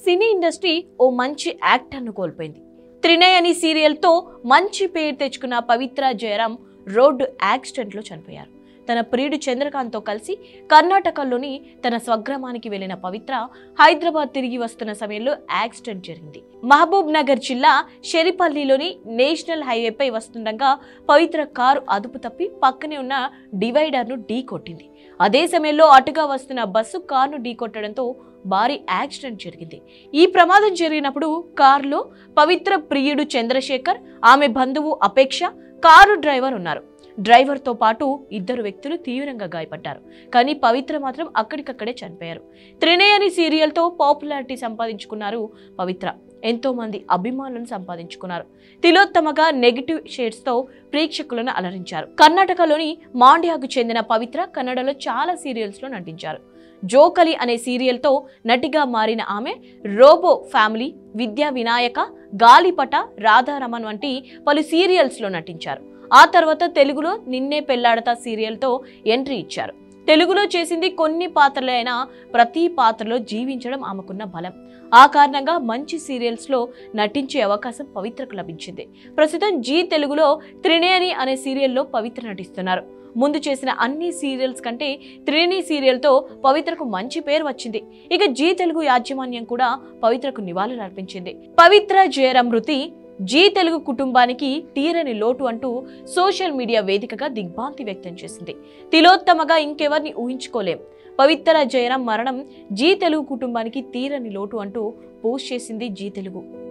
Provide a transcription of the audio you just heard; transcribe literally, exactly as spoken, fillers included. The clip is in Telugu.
సినీ ఇండస్ట్రీ ఓ మంచి యాక్టర్ను కోల్పోయింది. త్రినయ్ అనే సీరియల్తో మంచి పేరు తెచ్చుకున్న పవిత్ర జయరాం రోడ్డు యాక్సిడెంట్లో చనిపోయారు. తన ప్రియుడు చంద్రకాంత్తో కలిసి కర్ణాటకలోని తన స్వగ్రామానికి వెళ్లిన పవిత్ర హైదరాబాద్ తిరిగి వస్తున్న సమయంలో యాక్సిడెంట్ జరిగింది. మహబూబ్ నగర్ జిల్లా షెరిపల్లిలోని నేషనల్ హైవేపై వస్తుండగా పవిత్ర కారు అదుపు తప్పి పక్కనే ఉన్న డివైడర్ను ఢీ కొట్టింది. అదే సమయంలో అటుగా వస్తున్న బస్సు కారును ఢీకొట్టడంతో భారీ యాక్సిడెంట్ జరిగింది. ఈ ప్రమాదం జరిగినప్పుడు కారులో పవిత్ర ప్రియుడు చంద్రశేఖర్, ఆమె బంధువు అపేక్ష, కారు డ్రైవర్ ఉన్నారు. డ్రైవర్తో పాటు ఇద్దరు వ్యక్తులు తీవ్రంగా గాయపడ్డారు. కానీ పవిత్ర మాత్రం అక్కడికక్కడే చనిపోయారు. త్రినయ్ అనే సీరియల్తో పాపులారిటీ సంపాదించుకున్నారు పవిత్ర. ఎంతో మంది అభిమానులను సంపాదించుకున్నారు. తిలోత్తమగా నెగిటివ్ షేడ్స్ తో ప్రేక్షకులను అలరించారు. కర్ణాటకలోని మాండ్యాకు చెందిన పవిత్ర కన్నడలో చాలా సీరియల్స్ లో నటించారు. జోకలి అనే సీరియల్తో నటిగా మారిన ఆమె రోబో ఫ్యామిలీ, విద్యా వినాయక, గాలిపట, రాధారమన్ వంటి పలు సీరియల్స్ లో నటించారు. ఆ తర్వాత తెలుగులో నిన్నే పెళ్లాడతా సీరియల్తో ఎంట్రీ ఇచ్చారు. తెలుగులో చేసింది కొన్ని పాత్రలే అయినా ప్రతి పాత్రలో జీవించడం ఆమెకున్న బలం. ఆ కారణంగా మంచి సీరియల్స్ లో నటించే అవకాశం పవిత్రకు లభించింది. ప్రస్తుతం జీ తెలుగులో త్రినయని అనే సీరియల్లో పవిత్ర నటిస్తున్నారు. ముందు చేసిన అన్ని సీరియల్స్ కంటే త్రినయని సీరియల్తో పవిత్రకు మంచి పేరు వచ్చింది. ఇక జీ తెలుగు యాజమాన్యం కూడా పవిత్రకు నివాళులు అర్పించింది. పవిత్ర జయరాం మృతి జీ తెలుగు కుటుంబానికి తీరని లోటు అంటూ సోషల్ మీడియా వేదికగా దిగ్భ్రాంతి వ్యక్తం చేసింది. తిలోత్తమగా ఇంకెవరిని ఊహించుకోలేం. పవిత్ర జయరాం మరణం జీ తెలుగు కుటుంబానికి తీరని లోటు అంటూ పోస్ట్ చేసింది జీ తెలుగు.